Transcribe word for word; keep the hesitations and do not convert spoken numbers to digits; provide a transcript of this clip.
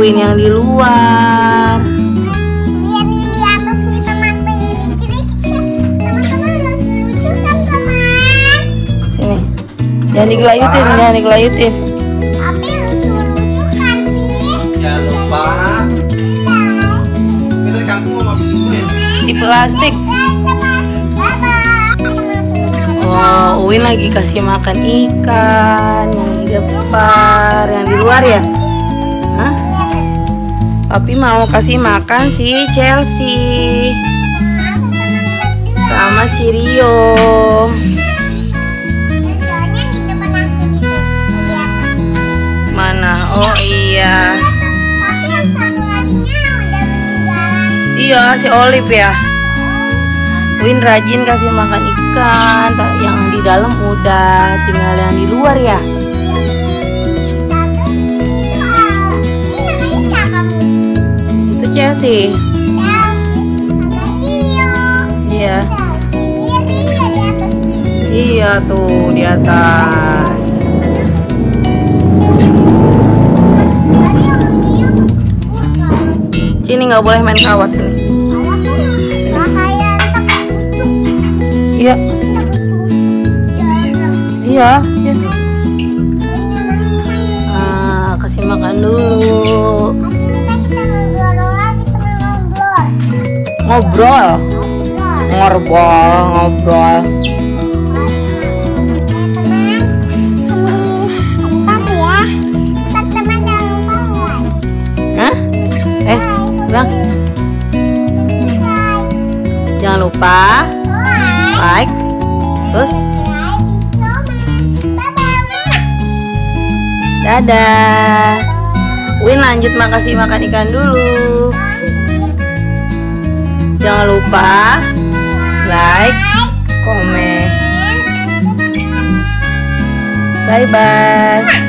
Win yang di luar. Lihat nih di atas nih teman-teman, ini kiri teman-teman lagi lucu kan teman. Sini. Jangan digelayutin, jangan digelayutin. Tapi lucu-lucu kan nih. Jangan lupa. Kita kangkung mau bikin. Di plastik. Oh, Uwin lagi kasih makan ikan yang di depan, yang di luar ya? Hah? Papi mau kasih makan si Chelsea sama si Rio. Mana? Oh iya. Tapi yang satu laginya udah meninggal. Iya, si Olive ya. Win rajin kasih makan ikan, yang di dalam udah, tinggal yang di luar ya. Itu Chelsea. Iya. Iya tuh di atas. Sini nggak boleh main kawat sini. Iya. Iya, ya. Ah, kasih makan dulu. Ngobrol. Ngobrol, ngobrol. Hah? Eh, bilang. Jangan lupa like, terus dadah. Win lanjut makasih makan ikan dulu. Jangan lupa like, komen. Bye bye.